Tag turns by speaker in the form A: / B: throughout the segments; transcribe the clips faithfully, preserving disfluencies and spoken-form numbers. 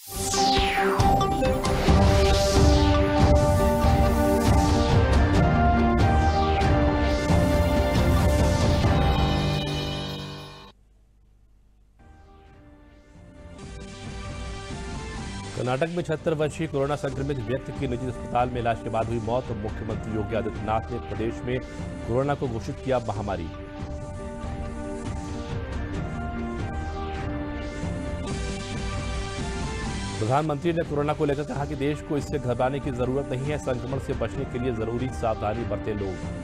A: कर्नाटक में छिहत्तर वर्षीय कोरोना संक्रमित व्यक्ति की निजी अस्पताल में इलाज के बाद हुई मौत। मुख्यमंत्री योगी आदित्यनाथ ने प्रदेश में कोरोना को घोषित किया महामारी। प्रधानमंत्री ने कोरोना को लेकर कहा कि देश को इससे घबराने की जरूरत नहीं है, संक्रमण से बचने के लिए जरूरी सावधानी बरतें लोग।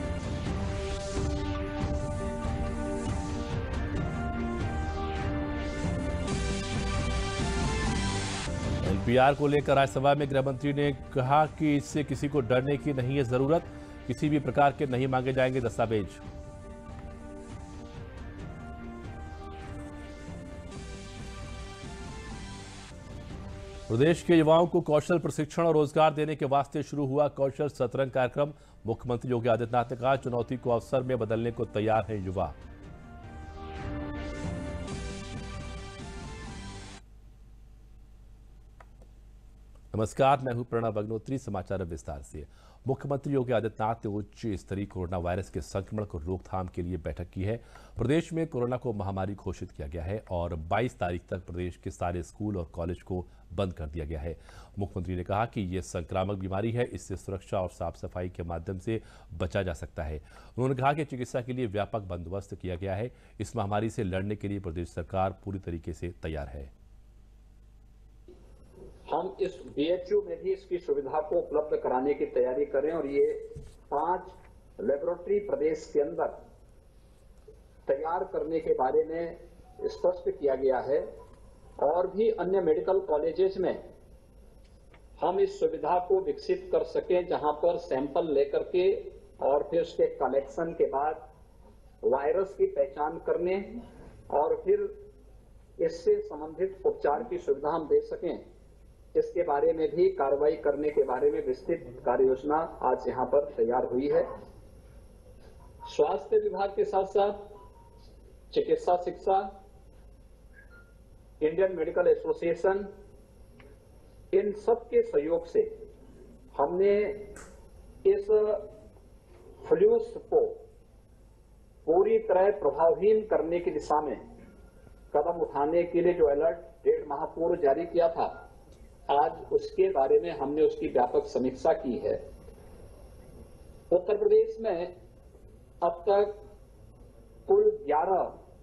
A: एनपीआर को लेकर राज्यसभा में गृह मंत्री ने कहा कि इससे किसी को डरने की नहीं है जरूरत, किसी भी प्रकार के नहीं मांगे जाएंगे दस्तावेज। प्रदेश के युवाओं को कौशल प्रशिक्षण और रोजगार देने के वास्ते शुरू हुआ कौशल सतरंग कार्यक्रम। मुख्यमंत्री योगी आदित्यनाथ ने कहा, चुनौती को अवसर में बदलने को तैयार हैं युवा। नमस्कार, मैं हूं प्रणव अग्नोत्री। समाचार विस्तार से। मुख्यमंत्री योगी आदित्यनाथ ने उच्च स्तरीय कोरोना वायरस के संक्रमण को रोकथाम के लिए बैठक की है। प्रदेश में कोरोना को महामारी घोषित किया गया है और बाईस तारीख तक प्रदेश के सारे स्कूल और कॉलेज को बंद कर दिया गया है। मुख्यमंत्री ने कहा कि यह संक्रामक बीमारी है, इससे सुरक्षा और साफ सफाई के माध्यम से बचा जा सकता है। उन्होंने कहा कि चिकित्सा के लिए व्यापक बंदोबस्त किया गया है। इस महामारी से लड़ने के लिए प्रदेश सरकार पूरी तरीके से तैयार है।
B: हम इस बीएचयू में भी इसकी सुविधा को उपलब्ध कराने की तैयारी करें और ये पांच लेबोरेटरी प्रदेश के अंदर तैयार करने के बारे में स्पष्ट किया गया है। और भी अन्य मेडिकल कॉलेजेस में हम इस सुविधा को विकसित कर सकें, जहां पर सैंपल लेकर के और फिर उसके कलेक्शन के बाद वायरस की पहचान करने और फिर इससे संबंधित उपचार की सुविधा हम दे सकें, इसके बारे में भी कार्रवाई करने के बारे में विस्तृत कार्य योजना आज यहां पर तैयार हुई है। स्वास्थ्य विभाग के साथ साथ चिकित्सा शिक्षा, इंडियन मेडिकल एसोसिएशन, इन सब के सहयोग से हमने इस फ्लूस को पूरी तरह प्रभावहीन करने की दिशा में कदम उठाने के लिए जो अलर्ट डेढ़ माह पूर्व जारी किया था, आज उसके बारे में हमने उसकी व्यापक समीक्षा की है। उत्तर प्रदेश में अब तक कुल ग्यारह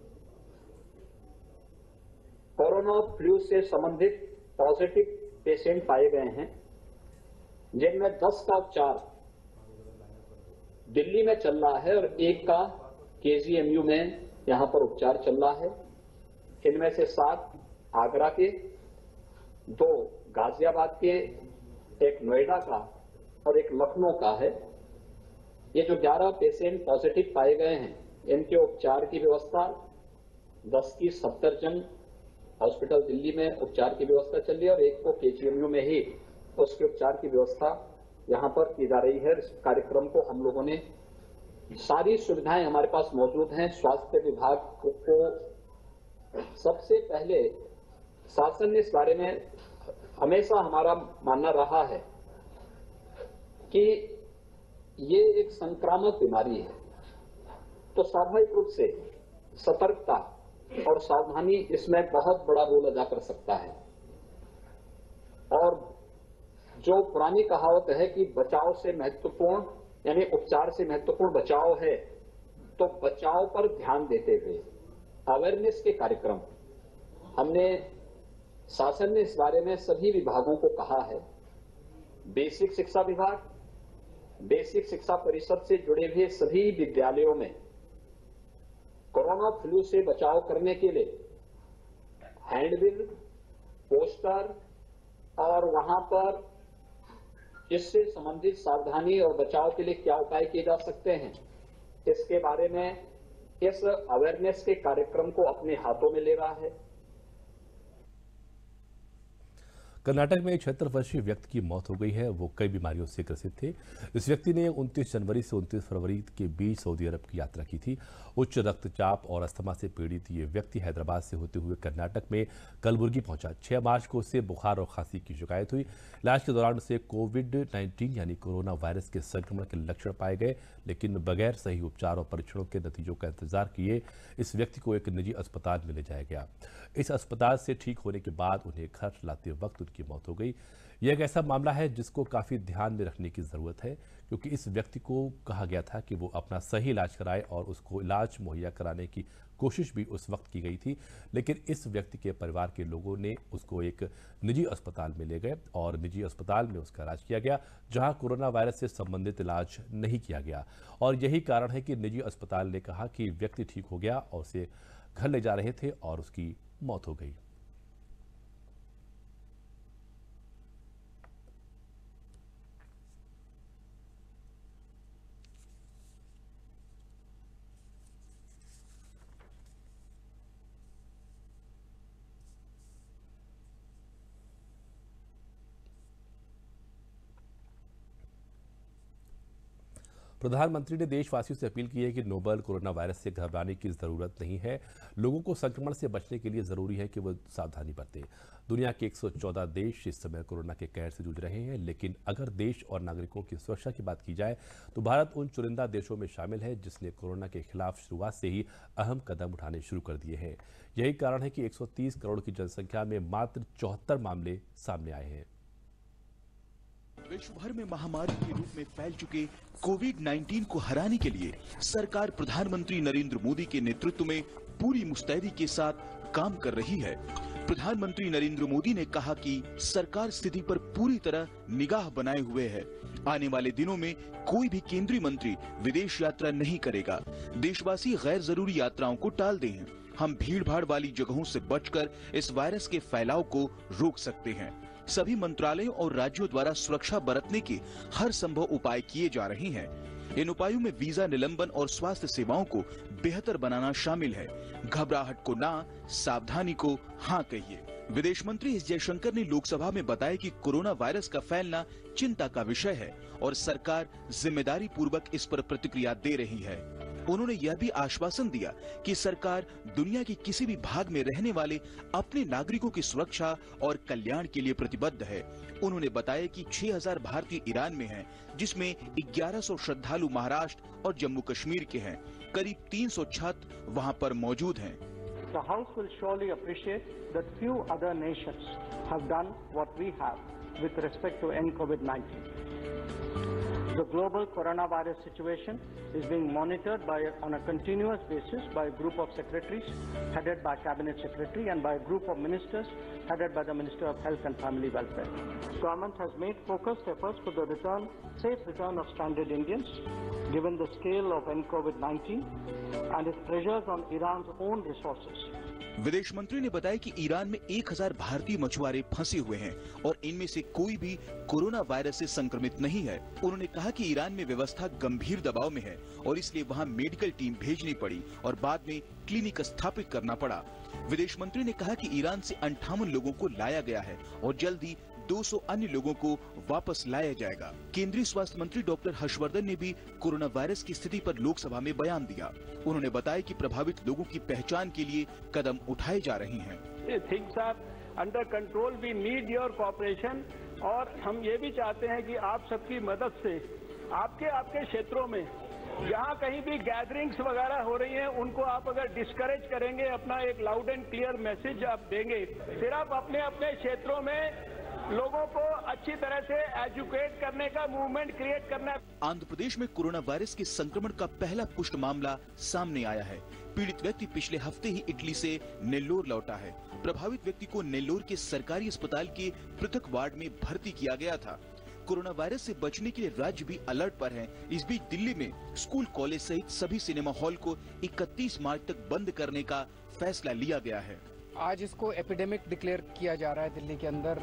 B: कोरोना फ्लू से संबंधित पॉजिटिव पेशेंट पाए गए हैं, जिनमें दस का उपचार दिल्ली में चल रहा है और एक का केजीएमयू में यहां पर उपचार चल रहा है। इनमें से सात आगरा के, दो गाजियाबाद के, एक नोएडा का और एक लखनऊ का है। ये जो ग्यारह पेशेंट पॉजिटिव पाए गए हैं, इनके उपचार की व्यवस्था दस की सफदरजंग हॉस्पिटल दिल्ली में उपचार की व्यवस्था चल रही है और एक को केजीएमयू में ही उसके उपचार की व्यवस्था यहां पर की जा रही है। इस कार्यक्रम को हम लोगों ने, सारी सुविधाएं हमारे पास मौजूद हैं। स्वास्थ्य विभाग को सबसे पहले शासन ने इस बारे में हमेशा हमारा मानना रहा है कि ये एक संक्रामक बीमारी है, तो स्वाभाविक रूप से सतर्कता और सावधानी इसमें बहुत बड़ा रोल अदा कर सकता है। और जो पुरानी कहावत है कि बचाव से महत्वपूर्ण, यानी उपचार से महत्वपूर्ण बचाव है, तो बचाव पर ध्यान देते हुए अवेयरनेस के कार्यक्रम हमने, शासन ने इस बारे में सभी विभागों को कहा है। बेसिक शिक्षा विभाग, बेसिक शिक्षा परिषद से जुड़े हुए सभी विद्यालयों में कोरोना फ्लू से बचाव करने के लिए हैंडबिल, पोस्टर और वहां पर इससे संबंधित सावधानी और बचाव के लिए क्या उपाय किए जा सकते हैं, इसके बारे में इस अवेयरनेस के कार्यक्रम को अपने हाथों में ले रहा है।
A: कर्नाटक में एक छिहत्तर वर्षीय व्यक्ति की मौत हो गई है। वो कई बीमारियों से ग्रसित थे। इस व्यक्ति ने उनतीस जनवरी से उनतीस फरवरी के बीच सऊदी अरब की यात्रा की थी। उच्च रक्तचाप और अस्थमा से पीड़ित ये व्यक्ति हैदराबाद से होते हुए कर्नाटक में कलबुर्गी पहुंचा। छह मार्च को उसे बुखार और खांसी की शिकायत हुई। इलाज के दौरान उसे कोविड नाइन्टीन यानी कोरोना वायरस के संक्रमण के लक्षण पाए गए, लेकिन बगैर सही उपचार और परीक्षणों के नतीजों का इंतजार किए इस व्यक्ति को एक निजी अस्पताल में ले जाया गया। इस अस्पताल से ठीक होने के बाद उन्हें घर लाते वक्त उनकी मौत हो गई। यह एक ऐसा मामला है जिसको काफी ध्यान में रखने की जरूरत है, क्योंकि इस व्यक्ति को कहा गया था कि वो अपना सही इलाज कराए और उसको इलाज मुहैया कराने की कोशिश भी उस वक्त की गई थी, लेकिन इस व्यक्ति के परिवार के लोगों ने उसको एक निजी अस्पताल में ले गए और निजी अस्पताल में उसका इलाज किया गया, जहां कोरोना वायरस से संबंधित इलाज नहीं किया गया। और यही कारण है कि निजी अस्पताल ने कहा कि व्यक्ति ठीक हो गया और उसे घर ले जा रहे थे और उसकी मौत हो गई। प्रधानमंत्री ने देशवासियों से अपील की है कि नोबल कोरोना वायरस से घबराने की जरूरत नहीं है। लोगों को संक्रमण से बचने के लिए जरूरी है कि वो सावधानी बरतें। दुनिया के एक सौ चौदह देश इस समय कोरोना के कहर से जूझ रहे हैं, लेकिन अगर देश और नागरिकों की सुरक्षा की बात की जाए तो भारत उन चुनिंदा देशों में शामिल है जिसने कोरोना के खिलाफ शुरुआत से ही अहम कदम उठाने शुरू कर दिए हैं। यही कारण है कि एक सौ तीस करोड़ की जनसंख्या में मात्र चौहत्तर मामले सामने आए हैं।
C: विश्व भर में महामारी के रूप में फैल चुके कोविड नाइन्टीन को हराने के लिए सरकार प्रधानमंत्री नरेंद्र मोदी के नेतृत्व में पूरी मुस्तैदी के साथ काम कर रही है। प्रधानमंत्री नरेंद्र मोदी ने कहा कि सरकार स्थिति पर पूरी तरह निगाह बनाए हुए है। आने वाले दिनों में कोई भी केंद्रीय मंत्री विदेश यात्रा नहीं करेगा। देशवासी गैर जरूरी यात्राओं को टाल दें। हम भीड़ भाड़ वाली जगहों से बचकर इस वायरस के फैलाव को रोक सकते हैं। सभी मंत्रालयों और राज्यों द्वारा सुरक्षा बरतने के हर संभव उपाय किए जा रहे हैं। इन उपायों में वीजा निलंबन और स्वास्थ्य सेवाओं को बेहतर बनाना शामिल है। घबराहट को ना, सावधानी को हाँ कहिए। विदेश मंत्री एस जयशंकर ने लोकसभा में बताया कि कोरोना वायरस का फैलना चिंता का विषय है और सरकार जिम्मेदारी पूर्वक इस पर प्रतिक्रिया दे रही है। उन्होंने यह भी आश्वासन दिया कि सरकार दुनिया के किसी भी भाग में रहने वाले अपने नागरिकों की सुरक्षा और कल्याण के लिए प्रतिबद्ध है। उन्होंने बताया कि छह हज़ार भारतीय ईरान में हैं, जिसमें ग्यारह सौ श्रद्धालु महाराष्ट्र और जम्मू कश्मीर के हैं। करीब तीन सौ छात्र वहां पर मौजूद हैं।
D: The House will surely appreciate that few other nations have done what we have with respect to end COVID nineteen. The global coronavirus situation is being monitored by, on a continuous basis by a group of secretaries headed by Cabinet Secretary and by a group of ministers headed by the Minister of Health and Family Welfare. Government has made focused efforts for the return, safe return of stranded Indians, given the scale of end COVID nineteen and its pressures on Iran's own resources.
C: विदेश मंत्री ने बताया कि Iran में एक हज़ार भारतीय मछुआरे फंसे हुए हैं और इनमें से कोई भी कोरोना वायरस से संक्रमित नहीं है। उन्होंने कहा कि ईरान में व्यवस्था गंभीर दबाव में है और इसलिए वहां मेडिकल टीम भेजनी पड़ी और बाद में क्लिनिक स्थापित करना पड़ा। विदेश मंत्री ने कहा कि ईरान से अंठावन लोगों को लाया गया है और जल्द ही दो सौ अन्य लोगों को वापस लाया जाएगा। केंद्रीय स्वास्थ्य मंत्री डॉक्टर हर्षवर्धन ने भी कोरोना वायरस की स्थिति पर लोकसभा में बयान दिया। उन्होंने बताया कि प्रभावित लोगों की पहचान के लिए कदम उठाए जा रहे हैं।
E: Things are under control, we need your cooperation और हम ये भी चाहते हैं कि आप सबकी मदद से आपके आपके क्षेत्रों में जहाँ कहीं भी गैदरिंग्स वगैरह हो रही हैं उनको आप अगर डिस्करेज करेंगे, अपना एक लाउड एंड क्लियर मैसेज आप देंगे, फिर आप अपने अपने क्षेत्रों में लोगों को अच्छी तरह से एजुकेट करने का मूवमेंट क्रिएट करना है।
C: आंध्र प्रदेश में कोरोना वायरस के संक्रमण का पहला पुष्ट मामला सामने आया है। पीड़ित व्यक्ति पिछले हफ्ते ही इटली से नेल्लोर लौटा है। प्रभावित व्यक्ति को नेल्लोर के सरकारी अस्पताल के पृथक वार्ड में भर्ती किया गया था। कोरोना वायरस से बचने के लिए राज्य भी अलर्ट पर है। इस बीच दिल्ली में स्कूल, कॉलेज सहित सभी सिनेमा हॉल को इकतीस मार्च तक बंद करने का फैसला लिया गया है।
F: आज इसको एपिडेमिक डिक्लेयर किया जा रहा है दिल्ली के अंदर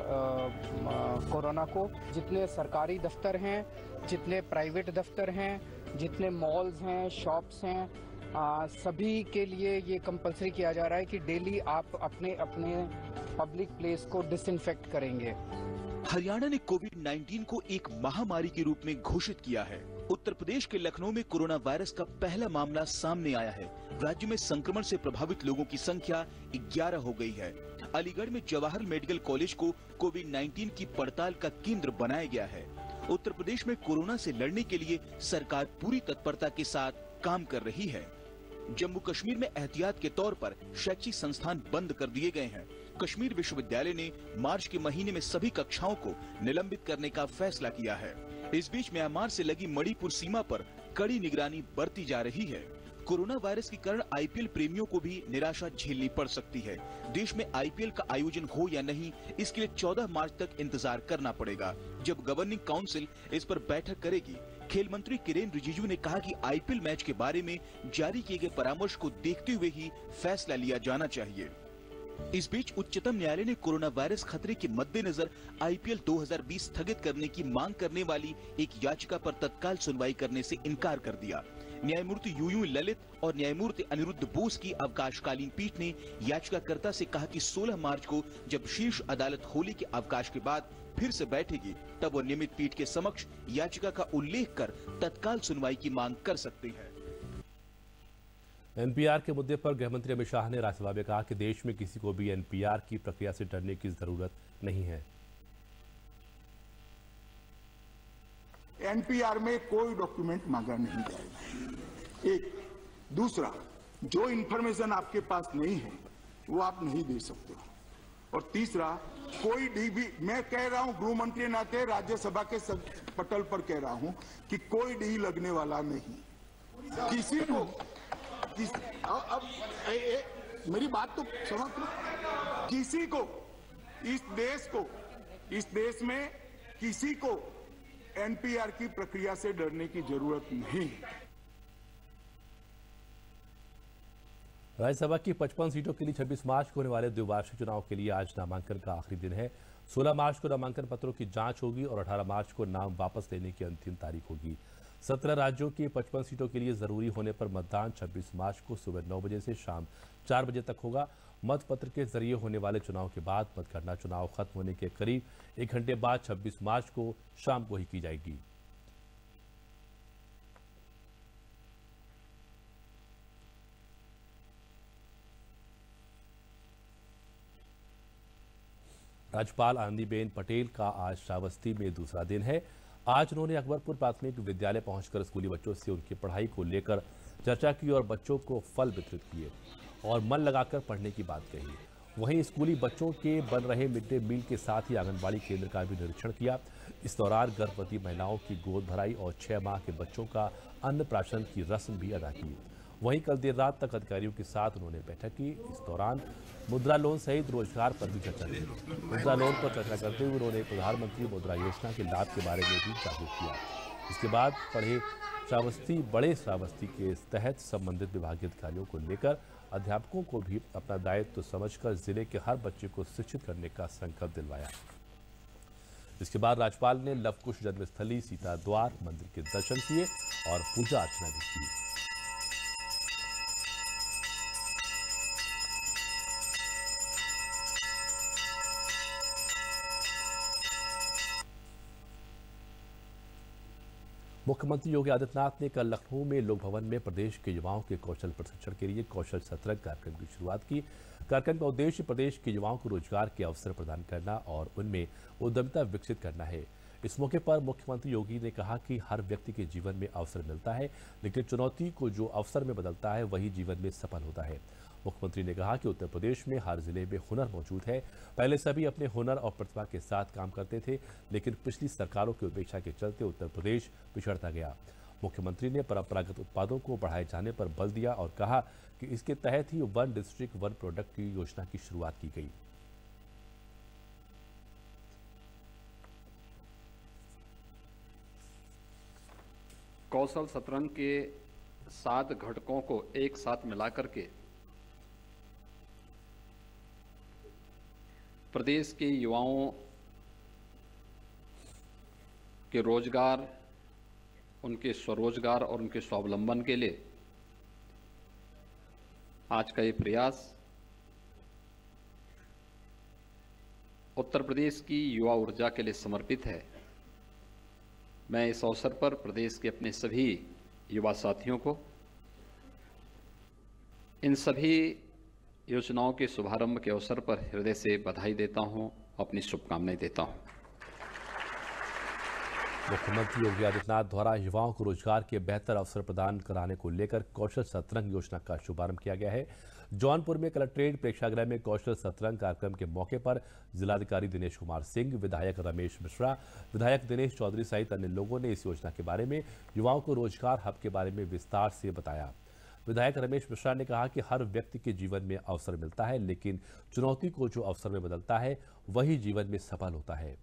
F: कोरोना को। जितने सरकारी दफ्तर हैं, जितने प्राइवेट दफ्तर हैं, जितने मॉल्स हैं, शॉप्स हैं, आ, सभी के लिए ये कंपलसरी किया जा रहा है कि डेली आप अपने अपने पब्लिक प्लेस को डिसइंफेक्ट करेंगे।
C: हरियाणा ने कोविड नाइन्टीन को एक महामारी के रूप में घोषित किया है। उत्तर प्रदेश के लखनऊ में कोरोना वायरस का पहला मामला सामने आया है। राज्य में संक्रमण से प्रभावित लोगों की संख्या ग्यारह हो गई है। अलीगढ़ में जवाहर मेडिकल कॉलेज को कोविड नाइन्टीन की पड़ताल का केंद्र बनाया गया है। उत्तर प्रदेश में कोरोना से लड़ने के लिए सरकार पूरी तत्परता के साथ काम कर रही है। जम्मू कश्मीर में एहतियात के तौर पर शैक्षिक संस्थान बंद कर दिए गए हैं। कश्मीर विश्वविद्यालय ने मार्च के महीने में सभी कक्षाओं को निलंबित करने का फैसला किया है। इस बीच म्यांमार से लगी मणिपुर सीमा पर कड़ी निगरानी बरती जा रही है। कोरोना वायरस के कारण आईपीएल प्रेमियों को भी निराशा झेलनी पड़ सकती है। देश में आईपीएल का आयोजन हो या नहीं, इसके लिए चौदह मार्च तक इंतजार करना पड़ेगा, जब गवर्निंग काउंसिल इस पर बैठक करेगी। खेल मंत्री किरेन रिजिजू ने कहा कि आईपीएल मैच के बारे में जारी किए गए परामर्श को देखते हुए ही फैसला लिया जाना चाहिए। इस बीच उच्चतम न्यायालय ने कोरोना वायरस खतरे के मद्देनजर आईपीएल दो हज़ार बीस स्थगित करने की मांग करने वाली एक याचिका पर तत्काल सुनवाई करने से इनकार कर दिया। न्यायमूर्ति यू यू ललित और न्यायमूर्ति अनिरुद्ध बोस की अवकाशकालीन पीठ ने याचिकाकर्ता से कहा कि सोलह मार्च को जब शीर्ष अदालत होली के अवकाश के बाद फिर से बैठेगी, तब वो नियमित पीठ के समक्ष याचिका का उल्लेख कर तत्काल सुनवाई की मांग कर सकते हैं।
A: एनपीआर के मुद्दे पर गृहमंत्री अमित शाह ने राज्यसभा में कहा कि देश में किसी को भी एनपीआर की प्रक्रिया से डरने की जरूरत नहीं है।
G: एनपीआर में कोई डॉक्यूमेंट मांगा नहीं जाएगा। एक दूसरा, जो इंफॉर्मेशन आपके पास नहीं है वो आप नहीं दे सकते हो। और तीसरा, कोई डी भी, मैं कह रहा हूं गृह मंत्री नाते राज्यसभा के पटल पर कह रहा हूं कि कोई डी लगने वाला नहीं। किसी को किस, अब ए, ए, मेरी बात तो समझ लो। किसी को इस देश को इस देश में किसी को एनपीआर की प्रक्रिया से डरने की जरूरत नहीं।
A: राज्यसभा की पचपन सीटों के लिए छब्बीस मार्च को होने वाले द्विवार्षिक चुनाव के लिए आज नामांकन का आखिरी दिन है। सोलह मार्च को नामांकन पत्रों की जांच होगी और अठारह मार्च को नाम वापस लेने की अंतिम तारीख होगी। सत्रह राज्यों की पचपन सीटों के लिए जरूरी होने पर मतदान छब्बीस मार्च को सुबह नौ बजे से शाम चार बजे तक होगा। मतपत्र के जरिए होने वाले चुनाव के बाद मतगणना चुनाव खत्म होने के करीब एक घंटे बाद छब्बीस मार्च को शाम को ही की जाएगी। राज्यपाल आनंदीबेन पटेल का आज श्रावस्ती में दूसरा दिन है। आज उन्होंने अकबरपुर प्राथमिक विद्यालय पहुंचकर स्कूली बच्चों से उनकी पढ़ाई को लेकर चर्चा की और बच्चों को फल वितरित किए और मन लगाकर पढ़ने की बात कही। वहीं स्कूली बच्चों के बन रहे मिड डे मील के साथ ही आंगनबाड़ी केंद्र का भी निरीक्षण किया। इस दौरान गर्भवती महिलाओं की गोद भराई और छह माह के बच्चों का अन्नप्राशन की रस्म भी अदा की। वहीं कल देर रात तक अधिकारियों के साथ उन्होंने बैठक की। इस दौरान मुद्रा लोन सहित रोजगार पर भी चर्चा की। मुद्रा लोन पर चर्चा करते हुए उन्होंने प्रधानमंत्री मुद्रा योजना के लाभ के बारे में भी जागरूक किया। इसके बाद पढ़े श्रावस्ती बड़े श्रावस्ती के तहत संबंधित विभागीय अधिकारियों को लेकर अध्यापकों को भी अपना दायित्व समझकर जिले के हर बच्चे को शिक्षित करने का संकल्प दिलवाया। इसके बाद राज्यपाल ने लवकुश जन्मस्थली सीता द्वार मंदिर के दर्शन किए और पूजा अर्चना भी की। मुख्यमंत्री योगी आदित्यनाथ ने कल लखनऊ में लोक भवन में प्रदेश के युवाओं के कौशल प्रशिक्षण के लिए कौशल सतरंग कार्यक्रम की शुरुआत की। कार्यक्रम का उद्देश्य प्रदेश के युवाओं को रोजगार के अवसर प्रदान करना और उनमें उद्यमिता विकसित करना है। इस मौके पर मुख्यमंत्री योगी ने कहा कि हर व्यक्ति के जीवन में अवसर मिलता है, लेकिन चुनौती को जो अवसर में बदलता है वही जीवन में सफल होता है। मुख्यमंत्री ने कहा कि उत्तर प्रदेश में हर जिले में हुनर मौजूद है। पहले सभी अपने हुनर और प्रतिभा के साथ काम करते थे, लेकिन पिछली सरकारों की उपेक्षा के चलते उत्तर प्रदेश पिछड़ता गया। मुख्यमंत्री ने परंपरागत उत्पादों को बढ़ाए जाने पर बल दिया और कहा कि इसके तहत ही वन डिस्ट्रिक्ट वन प्रोडक्ट की योजना की शुरुआत की गई।
B: कौशल सतरंग के सात घटकों को एक साथ मिलाकर के प्रदेश के युवाओं के रोजगार, उनके स्वरोजगार और उनके स्वावलंबन के लिए आज का ये प्रयास उत्तर प्रदेश की युवा ऊर्जा के लिए समर्पित है। मैं इस अवसर पर प्रदेश के अपने सभी युवा साथियों को इन सभी योजनाओं के शुभारंभ के अवसर पर हृदय से बधाई देता हूं, अपनी शुभकामनाएं देता हूं।
A: मुख्यमंत्री योगी आदित्यनाथ द्वारा युवाओं को रोजगार के बेहतर अवसर प्रदान कराने को लेकर कौशल सतरंग योजना का शुभारंभ किया गया है। जौनपुर में कलेक्ट्रेट प्रेक्षागृह में कौशल सतरंग कार्यक्रम के मौके पर जिलाधिकारी दिनेश कुमार सिंह, विधायक रमेश मिश्रा, विधायक दिनेश चौधरी सहित अन्य लोगों ने इस योजना के बारे में, युवाओं को रोजगार हब के बारे में विस्तार से बताया। विधायक रमेश मिश्रा ने कहा कि हर व्यक्ति के जीवन में अवसर मिलता है, लेकिन चुनौती को जो अवसर में बदलता है वही जीवन में सफल होता है।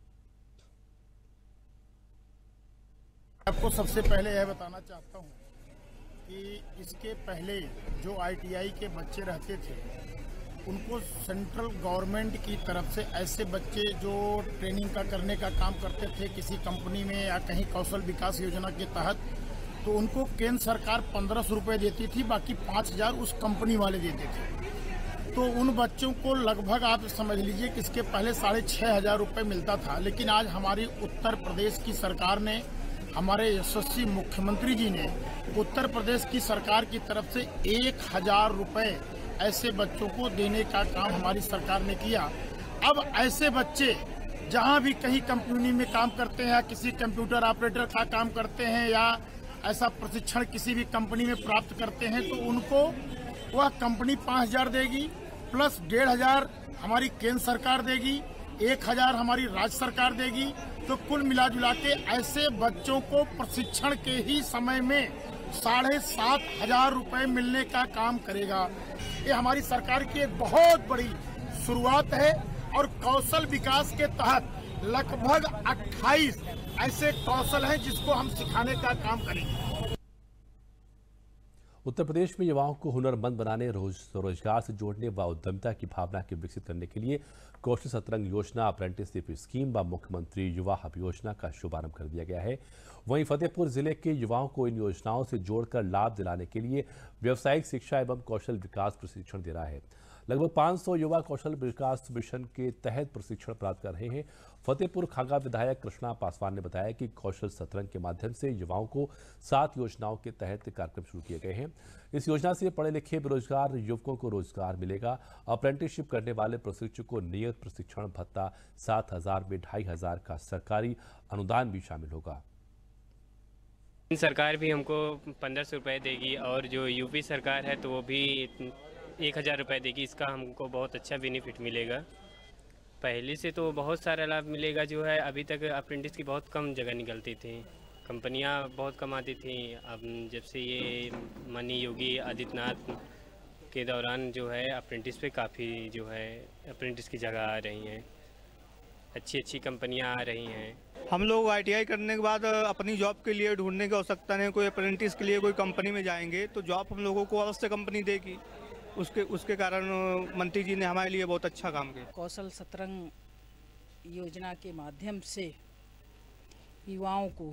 H: आपको सबसे पहले यह बताना चाहता हूं कि इसके पहले जो आई टी आई के बच्चे रहते थे उनको सेंट्रल गवर्नमेंट की तरफ से ऐसे बच्चे जो ट्रेनिंग का करने का काम करते थे किसी कंपनी में या कहीं कौशल विकास योजना के तहत, तो उनको केंद्र सरकार पंद्रह सौ रुपये देती थी, बाकी पाँच हजार उस कंपनी वाले देते थे। तो उन बच्चों को लगभग आप समझ लीजिए कि इसके पहले साढ़े छः हजार रुपये मिलता था। लेकिन आज हमारी उत्तर प्रदेश की सरकार ने, हमारे यशस्वी मुख्यमंत्री जी ने उत्तर प्रदेश की सरकार की तरफ से एक हजार रुपये ऐसे बच्चों को देने का काम हमारी सरकार ने किया। अब ऐसे बच्चे जहां भी कहीं कंपनी में काम करते हैं या किसी कंप्यूटर ऑपरेटर का काम करते हैं या ऐसा प्रशिक्षण किसी भी कंपनी में प्राप्त करते हैं, तो उनको वह कंपनी पाँच हजार देगी, प्लस डेढ़ हजार हमारी केंद्र सरकार देगी, एक हजार हमारी राज्य सरकार देगी। तो कुल मिला जुला के ऐसे बच्चों को प्रशिक्षण के ही समय में साढ़े सात हजार रुपये मिलने का काम करेगा। ये हमारी सरकार की एक बहुत बड़ी शुरुआत है और कौशल विकास के तहत लगभग अट्ठाईस ऐसे कौशल हैं जिसको हम सिखाने का काम करेंगे।
A: उत्तर प्रदेश में युवाओं को हुनरमंद बनाने, रोज रोजगार से जोड़ने व उद्यमिता की भावना के विकसित करने के लिए कौशल सतरंग योजना, अप्रेंटिसशिप स्कीम व मुख्यमंत्री युवा हब योजना का शुभारंभ कर दिया गया है। वहीं फतेहपुर जिले के युवाओं को इन योजनाओं से जोड़कर लाभ दिलाने के लिए व्यावसायिक शिक्षा एवं कौशल विकास प्रशिक्षण दे रहा है। लगभग पाँच सौ युवा कौशल विकास मिशन के तहत प्रशिक्षण प्राप्त कर रहे हैं। फतेहपुर खागा विधायक कृष्णा पासवान ने बताया कि कौशल सतरंग के माध्यम से युवाओं को सात योजनाओं के तहत कार्यक्रम शुरू किए गए हैं। इस योजना से पढ़े लिखे बेरोजगार युवकों को रोजगार मिलेगा। अप्रेंटिसशिप करने वाले प्रशिक्षकों को नियत प्रशिक्षण भत्ता सात हजार में ढाई हजार का सरकारी अनुदान भी शामिल होगा।
I: सरकार भी हमको पंद्रह सौ रुपये देगी और जो यूपी सरकार है तो वो भी एक हज़ार रुपये देगी। इसका हमको बहुत अच्छा बेनिफिट मिलेगा। पहले से तो बहुत सारा लाभ मिलेगा। जो है अभी तक अप्रेंटिस की बहुत कम जगह निकलती थी, कंपनियां बहुत कम आती थी। अब जब से ये माननीय योगी आदित्यनाथ के दौरान जो है अप्रेंटिस पे काफ़ी जो है अप्रेंटिस की जगह आ रही हैं, अच्छी अच्छी कंपनियां आ रही हैं।
J: हम लोग आई टी आई करने के बाद अपनी जॉब के लिए ढूंढने की आवश्यकता नहीं, कोई अप्रेंटिस के लिए कोई कंपनी में जाएंगे तो जॉब हम लोगों को अवश्य कंपनी देगी। उसके उसके कारण मंत्री जी ने हमारे लिए बहुत अच्छा काम किया।
K: कौशल सतरंग योजना के माध्यम से युवाओं को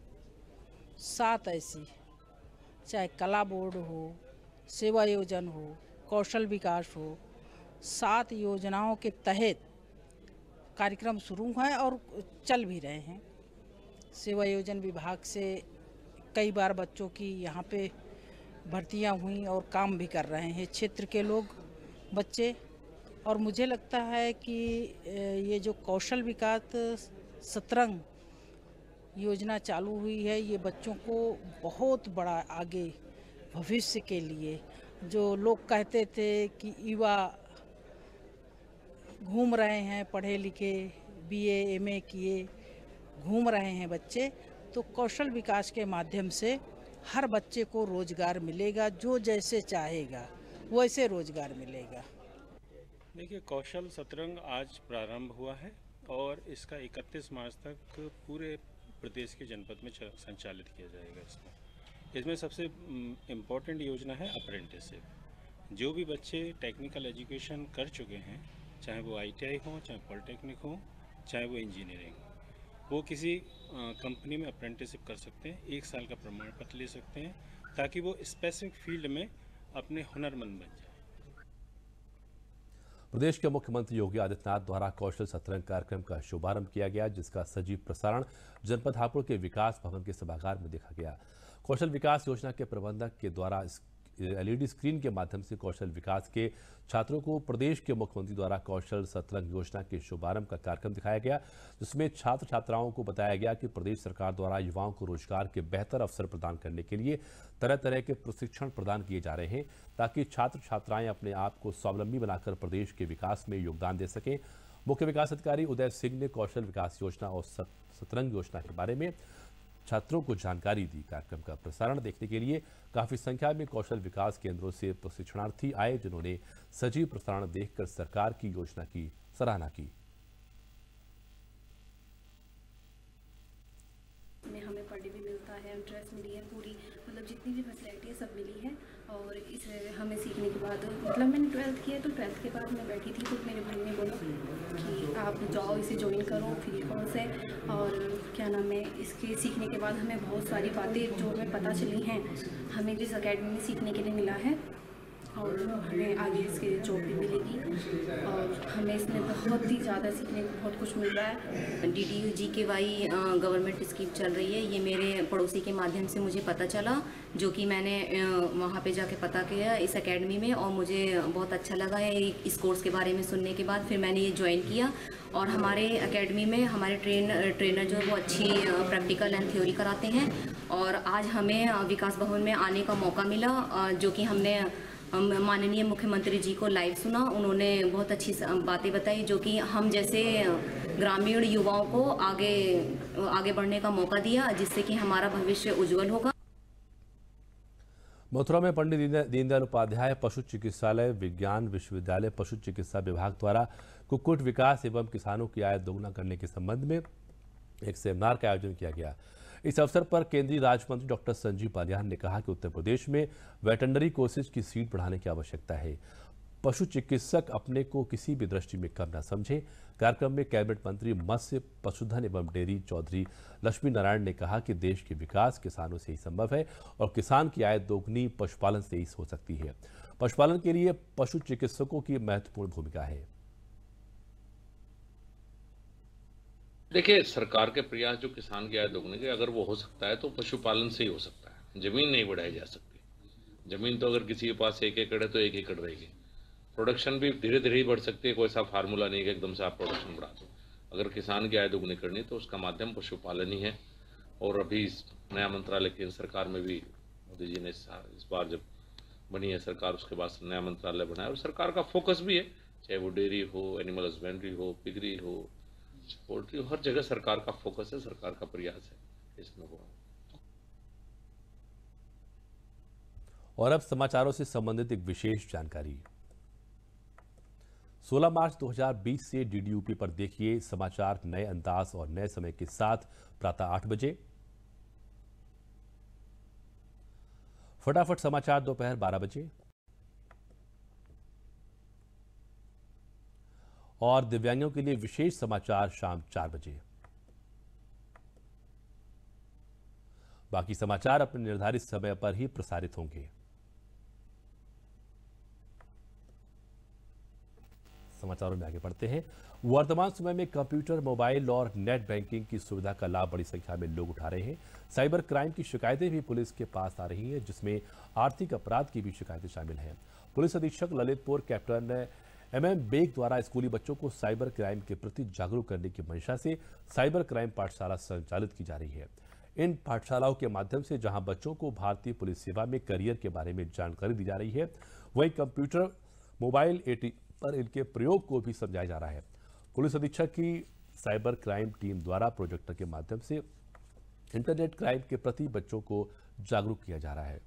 K: सात ऐसी, चाहे कला बोर्ड हो, सेवा योजन हो, कौशल विकास हो, सात योजनाओं के तहत कार्यक्रम शुरू हैं और चल भी रहे हैं। सेवा योजन विभाग से कई बार बच्चों की यहाँ पे भर्तियां हुई और काम भी कर रहे हैं क्षेत्र के लोग, बच्चे। और मुझे लगता है कि ये जो कौशल विकास सतरंग योजना चालू हुई है, ये बच्चों को बहुत बड़ा आगे भविष्य के लिए, जो लोग कहते थे कि युवा घूम रहे हैं, पढ़े लिखे बी ए एम ए किए घूम रहे हैं बच्चे, तो कौशल विकास के माध्यम से हर बच्चे को रोजगार मिलेगा। जो जैसे चाहेगा वैसे रोजगार मिलेगा।
L: देखिए, कौशल सतरंग आज प्रारंभ हुआ है और इसका इकतीस मार्च तक पूरे प्रदेश के जनपद में संचालित किया जाएगा। इसमें इसमें सबसे इम्पोर्टेंट योजना है अप्रेंटिसशिप। जो भी बच्चे टेक्निकल एजुकेशन कर चुके हैं, चाहे वो आई टी आई हो, चाहे पॉलिटेक्निक हो, चाहे वो इंजीनियरिंग, वो किसी कंपनी में अप्रेंटिसशिप कर सकते हैं। एक साल का प्रमाण पत्र ले सकते हैं ताकि वो स्पेसिफिक फील्ड में अपने हुनरमंद बन जाए।
A: प्रदेश के मुख्यमंत्री योगी आदित्यनाथ द्वारा कौशल सतरंग कार्यक्रम का शुभारंभ किया गया, जिसका सजीव प्रसारण जनपद हापुड़ के विकास भवन के सभागार में देखा गया। कौशल विकास योजना के प्रबंधक के द्वारा एलईडी स्क्रीन के माध्यम से कौशल विकास के छात्रों को प्रदेश के मुख्यमंत्री द्वारा कौशल सतरंग योजना के शुभारंभ का कार्यक्रम दिखाया गया, जिसमें छात्र छात्राओं को बताया गया कि प्रदेश सरकार द्वारा युवाओं को रोजगार के बेहतर अवसर प्रदान करने के लिए तरह तरह के प्रशिक्षण प्रदान किए जा रहे हैं, ताकि छात्र छात्राएं अपने आप को स्वावलंबी बनाकर प्रदेश के विकास में योगदान दे सकें। मुख्य विकास अधिकारी उदय सिंह ने कौशल विकास योजना और सतरंग योजना के बारे में छात्रों को जानकारी दी। कार्यक्रम का प्रसारण देखने के लिए काफी संख्या में कौशल विकास केंद्रों से प्रशिक्षणार्थी आए, जिन्होंने सजीव प्रसारण देखकर सरकार की योजना की सराहना की।
M: हमें पर डे भी मिलता है, ड्रेस मिली है, पूरी मतलब जितनी भी फैसिलिटी है सब मिली है। और इसे हमें सीखने के बाद मतलब मैंने ट्वेल्थ किया, तो ट्वेल्थ के बाद मैं बैठी थी तो मेरे भाई ने बोला कि आप जाओ इसे ज्वाइन करो, फ्री कोर्स है। और क्या नाम है, इसके सीखने के बाद हमें बहुत सारी बातें जो हमें पता चली हैं, हमें जिस अकेडमी में सीखने के लिए मिला है, और हमें आगे इसके जॉब भी मिलेगी। और हमें इसमें बहुत ही ज़्यादा सीखने को बहुत कुछ मिल रहा है।
N: डी डी यू जी के वाई गवर्नमेंट स्कीम चल रही है, ये मेरे पड़ोसी के माध्यम से मुझे पता चला, जो कि मैंने वहाँ पे जाके पता किया इस एकेडमी में, और मुझे बहुत अच्छा लगा है इस कोर्स के बारे में सुनने के बाद। फिर मैंने ये ज्वाइन किया, और हमारे एकेडमी में हमारे ट्रेन ट्रेनर जो है वो अच्छी प्रैक्टिकल एंड थ्योरी कराते हैं। और आज हमें विकास भवन में आने का मौका मिला, जो कि हमने माननीय मुख्यमंत्री जी को लाइव सुना। उन्होंने बहुत अच्छी बातें बताई, जो कि हम जैसे ग्रामीण युवाओं को आगे आगे बढ़ने का मौका दिया, जिससे कि हमारा भविष्य उज्जवल होगा।
A: मथुरा में पंडित दीनदयाल उपाध्याय पशु चिकित्सालय विज्ञान विश्वविद्यालय पशु चिकित्सा विभाग द्वारा कुक्कुट विकास एवं किसानों की आय दोगुना करने के संबंध में एक सेमिनार का आयोजन किया गया। इस अवसर पर केंद्रीय राज्य मंत्री डॉक्टर संजीव बालियान ने कहा कि उत्तर प्रदेश में वेटरनरी कोर्सेज की सीट बढ़ाने की आवश्यकता है। पशु चिकित्सक अपने को किसी भी दृष्टि में कम न समझे। कार्यक्रम में कैबिनेट मंत्री मत्स्य पशुधन एवं डेयरी चौधरी लक्ष्मी नारायण ने कहा कि देश के विकास किसानों से ही संभव है, और किसान की आय दोगुनी पशुपालन से ही हो सकती है। पशुपालन के लिए पशु चिकित्सकों की महत्वपूर्ण भूमिका है।
O: देखिए, सरकार के प्रयास जो किसान की आय दोगुने के, अगर वो हो सकता है तो पशुपालन से ही हो सकता है। जमीन नहीं बढ़ाई जा सकती। जमीन तो अगर किसी के पास एक एकड़ है तो एक एकड़ रहेगी। प्रोडक्शन भी धीरे धीरे ही बढ़ सकती है, कोई ऐसा फार्मूला नहीं है कि एकदम से आप प्रोडक्शन बढ़ा दो। अगर किसान की आय दोगुनी करनी तो उसका माध्यम पशुपालन ही है। और अभी इस नया मंत्रालय केंद्र सरकार में भी मोदी जी ने इस बार जब बनी है सरकार, उसके बाद नया मंत्रालय बनाया, और सरकार का फोकस भी है, चाहे वो डेयरी हो, एनिमल हस्बेंड्री हो, पिगरी हो, पोल्ट्री, हर जगह सरकार का फोकस है, सरकार का प्रयास है इसमें हुआ।
A: और अब समाचारों से संबंधित एक विशेष जानकारी। सोलह मार्च दो हज़ार बीस से डीडीयूपी पर देखिए समाचार नए अंदाज और नए समय के साथ प्रातः आठ बजे। फटाफट समाचार दोपहर बारह बजे, और दिव्यांगों के लिए विशेष समाचार शाम चार बजे। बाकी समाचार अपने निर्धारित समय पर ही प्रसारित होंगे। समाचारों में आगे बढ़ते हैं। वर्तमान समय में कंप्यूटर, मोबाइल और नेट बैंकिंग की सुविधा का लाभ बड़ी संख्या में लोग उठा रहे हैं। साइबर क्राइम की शिकायतें भी पुलिस के पास आ रही हैं, जिसमें आर्थिक अपराध की भी शिकायतें शामिल हैं। पुलिस अधीक्षक Lalitpur captain M M Baig द्वारा स्कूली बच्चों को साइबर क्राइम के प्रति जागरूक करने की मंशा से साइबर क्राइम पाठशाला संचालित की जा रही है। इन पाठशालाओं के माध्यम से जहां बच्चों को भारतीय पुलिस सेवा में करियर के बारे में जानकारी दी जा रही है, वहीं कंप्यूटर, मोबाइल एटी पर इनके प्रयोग को भी समझाया जा रहा है। पुलिस अधीक्षक की साइबर क्राइम टीम द्वारा प्रोजेक्टर के माध्यम से इंटरनेट क्राइम के प्रति बच्चों को जागरूक किया जा रहा है।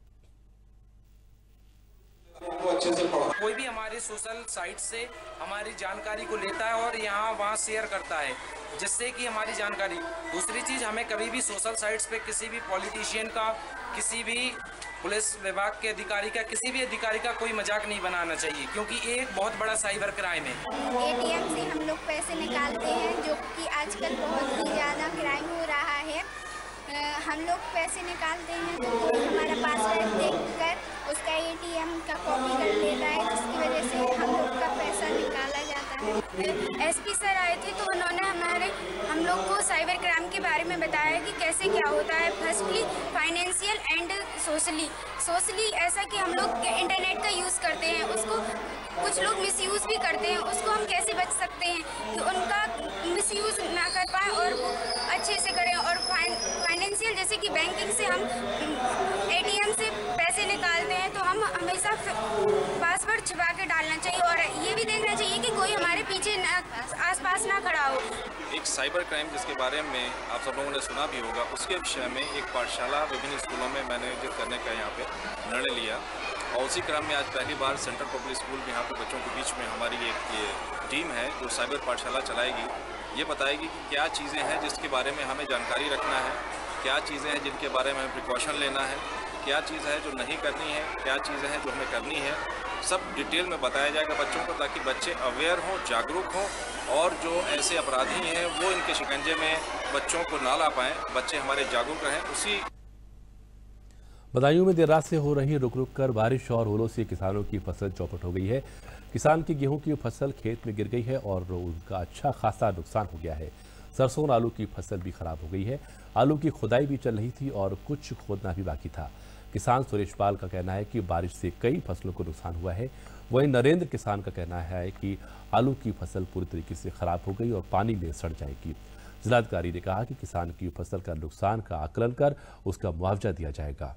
P: कोई भी हमारे सोशल साइट से हमारी जानकारी को लेता है और यहाँ वहाँ शेयर करता है, जिससे कि हमारी जानकारी। दूसरी चीज़, हमें कभी भी सोशल साइट्स पे किसी भी पॉलिटिशियन का, किसी भी पुलिस विभाग के अधिकारी का, किसी भी अधिकारी का कोई मजाक नहीं बनाना चाहिए, क्योंकि ये एक बहुत बड़ा साइबर क्राइम है।
Q: एटीएम से हम लोग पैसे निकालते हैं, जो कि आजकल बहुत ही ज़्यादा क्राइम हो रहा है। हम लोग पैसे निकालते हैं तो कोई हमारा पासवर्ड देखकर उसका एटीएम का कॉपी कर लेता है, जिसकी वजह से हम लोग का पैसा निकाला जाता है। एसपी सर आए थे तो उन्होंने हमारे हम लोग को साइबर क्राइम के बारे में बताया कि कैसे क्या होता है। Firstly financial and socially socially ऐसा कि हम लोग इंटरनेट का यूज़ करते हैं, उसको कुछ लोग मिसयूज़ भी करते हैं, उसको हम कैसे बच सकते हैं कि उनका मिसयूज़ ना कर पाए और वो अच्छे से करें। और फाइनेंशियल जैसे कि बैंकिंग से हम एटीएम से पैसे निकालते हैं तो हम हमेशा पासवर्ड छिपा के डालना चाहिए और ये भी देखना चाहिए कि कोई हमारे पीछे आसपास ना खड़ा हो।
R: एक साइबर क्राइम जिसके बारे में आप सब लोगों ने सुना भी होगा, उसके विषय में एक पाठशाला विभिन्न स्कूलों में मैंने आयोजित करने का यहाँ पे निर्णय लिया और उसी क्रम में आज पहली बार सेंट्रल पब्लिक स्कूल में यहाँ पे बच्चों के बीच में हमारी एक ये टीम है जो साइबर पाठशाला चलाएगी। ये बताएगी कि क्या चीज़ें हैं जिसके बारे में हमें जानकारी रखना है, क्या चीज़ें हैं जिनके बारे में हमें प्रिकॉशन लेना है, क्या चीज़ है जो नहीं करनी है, क्या चीज़ें हैं जो हमें करनी है, सब डिटेल में बताया जाएगा बच्चों को, ताकि बच्चे अवेयर हों, जागरूक हों और जो ऐसे अपराधी हैं वो इनके शिकंजे में बच्चों को ना ला पाएँ, बच्चे हमारे जागरूक रहें। उसी
A: बदायूं में देर रात से हो रही रुक रुक कर बारिश और ओलों से किसानों की फसल चौपट हो गई है। किसान की गेहूं की फसल खेत में गिर गई है और उनका अच्छा खासा नुकसान हो गया है। सरसों और आलू की फसल भी खराब हो गई है। आलू की खुदाई भी चल रही थी और कुछ खोदना भी बाकी था। किसान सुरेश पाल का कहना है कि बारिश से कई फसलों को नुकसान हुआ है। वहीं नरेंद्र किसान का कहना है कि आलू की फसल पूरी तरीके से खराब हो गई और पानी में सड़ जाएगी। जिलाधिकारी ने कहा कि किसान की फसल का नुकसान का आकलन कर उसका मुआवजा दिया जाएगा।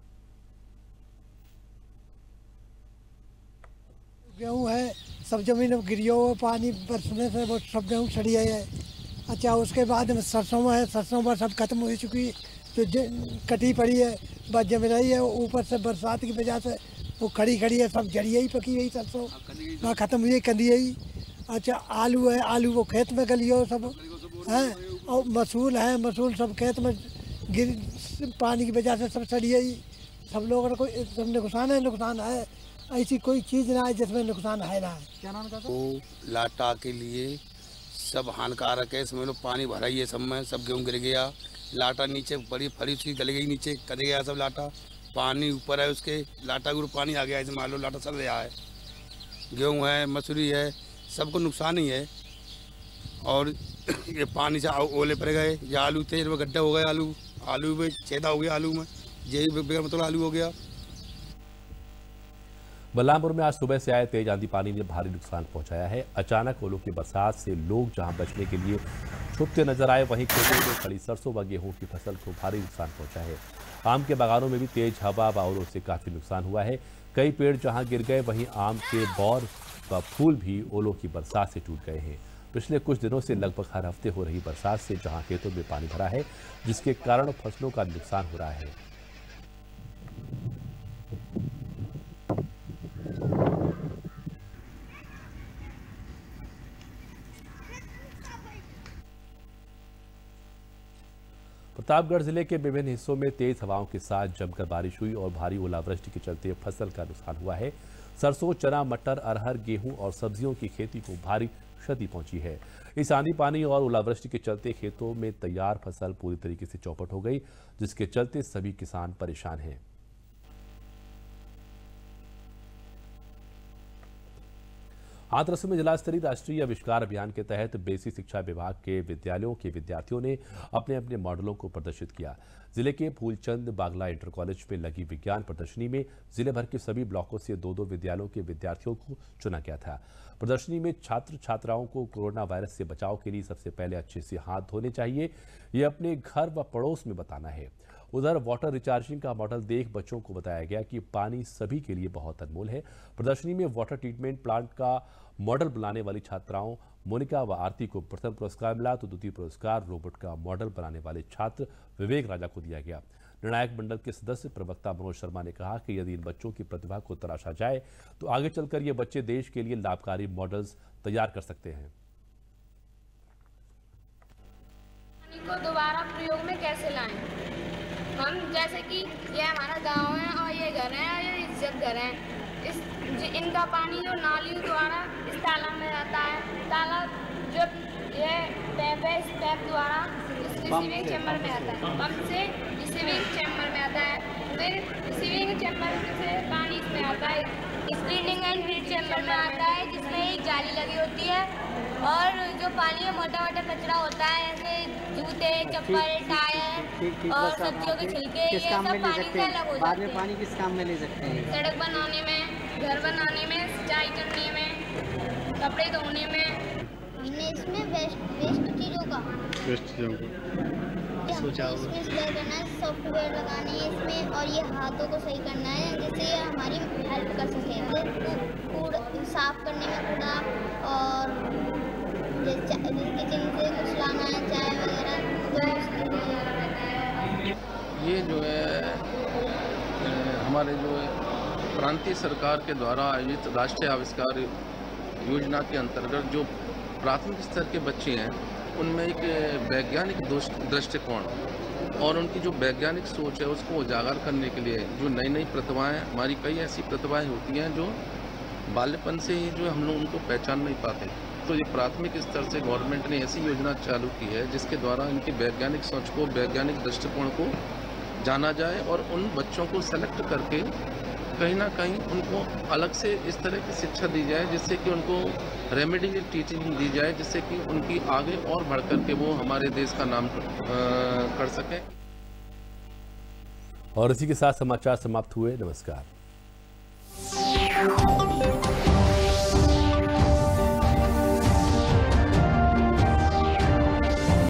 S: गेहूँ है सब जमीन में गिरिया हुआ, पानी बरसने से वो सब गेहूँ सड़ी है। अच्छा उसके बाद में सरसों है, सरसों पर सब खत्म हो चुकी, जो कटी पड़ी है बस जम रही है। ऊपर से बरसात की वजह से वो खड़ी खड़ी है, सब जड़िया ही पकी हुई सरसों वहाँ खत्म हुई कंदी ही। अच्छा आलू है, आलू वो खेत में गली हो सब हैं। और मसूल है, मसूल सब खेत में गिर पानी की वजह से सब सड़ी ही। सब लोगों को सब नुकसान है, नुकसान है, ऐसी कोई चीज़ ना है जिसमें नुकसान है ना। क्या नाम का
T: वो लाटा के लिए सब हानिकारक है। इसमें लोग पानी भरा ही है, सब में सब गेहूँ गिर गया। लाटा नीचे बड़ी फरी उसकी गल गई, नीचे कट गया सब लाटा। पानी ऊपर है उसके, लाटा गुरु पानी आ गया, ऐसे मान लो लाटा सड़ रहा है। गेहूँ है, मसूरी है, सबको नुकसान ही है। और ये पानी से ओले पड़ गए, ये आलू थे वो गड्ढा हो गया, आलू आलू में छेदा हो गया, आलू में ये बेगर मतलब आलू हो गया।
A: बलरामपुर में आज सुबह से आए तेज आंधी पानी ने भारी नुकसान पहुंचाया है। अचानक ओलों की बरसात से लोग जहां बचने के लिए छुपते नजर आए, वहीं खेतों में खड़ी सरसों व गेहूं की फसल को भारी नुकसान पहुंचा है। आम के बागानों में भी तेज हवा व ओलों से काफी नुकसान हुआ है। कई पेड़ जहां गिर गए, वहीं आम के बौर व फूल भी ओलों की बरसात से टूट गए हैं। पिछले कुछ दिनों से लगभग हर हफ्ते हो रही बरसात से जहां खेतों में पानी भरा है, जिसके कारण फसलों का नुकसान हो रहा है। प्रतापगढ़ जिले के विभिन्न हिस्सों में तेज हवाओं के साथ जमकर बारिश हुई और भारी ओलावृष्टि के चलते फसल का नुकसान हुआ है। सरसों, चना, मटर, अरहर, गेहूं और सब्जियों की खेती को भारी क्षति पहुंची है। इस आंधी पानी और ओलावृष्टि के चलते खेतों में तैयार फसल पूरी तरीके से चौपट हो गई, जिसके चलते सभी किसान परेशान हैं। हाथरस में जिला स्तरीय राष्ट्रीय आविष्कार अभियान के तहत बेसिक शिक्षा विभाग के विद्यालयों के विद्यार्थियों ने अपने अपने मॉडलों को प्रदर्शित किया। जिले के फूलचंद बागला इंटर कॉलेज में लगी विज्ञान प्रदर्शनी में जिले भर के सभी ब्लॉकों से दो दो विद्यालयों के विद्यार्थियों को चुना गया था। प्रदर्शनी में छात्र छात्राओं को कोरोना वायरस से बचाव के लिए सबसे पहले अच्छे से हाथ धोने चाहिए, ये अपने घर व पड़ोस में बताना है। उधर वाटर रिचार्जिंग का मॉडल देख बच्चों को बताया गया कि पानी सभी के लिए बहुत अनमोल है। प्रदर्शनी में वाटर ट्रीटमेंट प्लांट का मॉडल बनाने वाली छात्राओं मोनिका व आरती को प्रथम पुरस्कार मिला, तो द्वितीय पुरस्कार रोबोट का मॉडल बनाने वाले छात्र विवेक राजा को दिया गया। निर्णायक मंडल के सदस्य प्रवक्ता मनोज शर्मा ने कहा कि यदि इन बच्चों की प्रतिभा को तराशा जाए तो आगे चलकर ये बच्चे देश के लिए लाभकारी मॉडल्स तैयार कर सकते हैं।
U: को दोबारा प्रयोग में कैसे लाएं? हम जैसे कि ये हमारा गांव है और ये घर है और ये इज्जत घर है, इस इनका पानी जो नाली द्वारा इस तालाब में जाता है, तालाब जो ये टैप है, इस टैप द्वारा रिसीविंग चैम्बर में आता है, पंप से रिसीविंग चैम्बर में आता है, फिर रिसीविंग चैम्बर से पानी इसमें आता है, स्क्रीनिंग एंड हीट चैम्बर में आता है जिसमें एक जाली लगी होती है और जो पानी में मोटा मोटा कचरा होता है जैसे जूते, चप्पल, टायर और सब्जियों के छिलके, ये सब पानी से अलग हो जाते हैं।
D: पानी किस काम में ले सकते हैं?
U: सड़क बनाने में, घर बनाने में, सिंचाई करने में, कपड़े धोने में।
V: हमने इसमें वेस्ट वेस्ट चीज़ों का
D: वेस्ट चीज़ों को
V: इसमें सुधार करना है, सॉफ्टवेयर लगानी है इसमें और ये हाथों को सही करना है जिससे ये हमारी हेल्प कर सके, कूड़ा साफ करने में कूड़ा और किचन से कुछ लाना है, चाय वगैरह
W: ये जो है हमारे जो है प्रांतीय सरकार के द्वारा आयोजित राष्ट्रीय आविष्कार योजना के अंतर्गत जो प्राथमिक स्तर के बच्चे हैं उनमें एक वैज्ञानिक दृष्टिकोण और उनकी जो वैज्ञानिक सोच है उसको उजागर करने के लिए जो नई नई प्रतिभाएं, हमारी कई ऐसी प्रतिभाएं होती हैं जो बाल्यपन से ही जो हम लोग उनको पहचान नहीं पाते, तो ये प्राथमिक स्तर से गवर्नमेंट ने ऐसी योजना चालू की है जिसके द्वारा इनकी वैज्ञानिक सोच को, वैज्ञानिक दृष्टिकोण को जाना जाए और उन बच्चों को सेलेक्ट करके कहीं ना कहीं उनको अलग से इस तरह की शिक्षा दी जाए जिससे कि उनको रेमेडियल टीचिंग दी जाए जिससे कि उनकी आगे और बढ़ कर के वो हमारे देश का नाम कर सकें।
A: और इसी के साथ समाचार समाप्त हुए। नमस्कार।